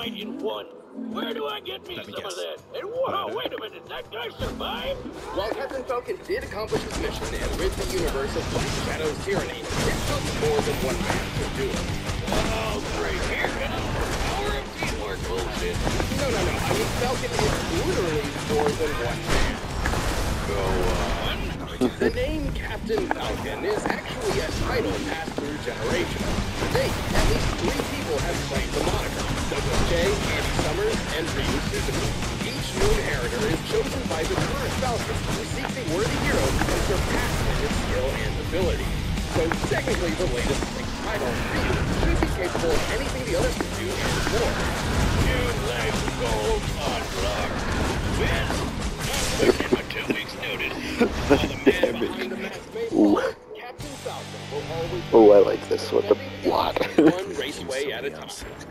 in one. Where do I get me some of that? And whoa, wait a minute, that guy survived? While Captain Falcon did accomplish his mission and rid the universe of Black Shadow's tyranny, it took more than one man to do it. Oh, great. Here comes the power of teamwork bullshit. No. I mean, Falcon is literally more than one man. Go on. The name Captain Falcon is actually a title passed through generations. To date, at least 3 people have claimed the moniker: Douglas J, Andy Summers, and Ryu Suzuki. Each new inheritor is chosen by the current Falcon, who seeks a worthy hero who can surpass him in skill and ability. So technically, the latest title, Ryu, should be capable of anything the others can do and more. You like gold on block. Well, I'm working my 2 weeks notice. All the men behind the mask Captain Falcon will always Oh, I like this one a lot. one raceway at a time.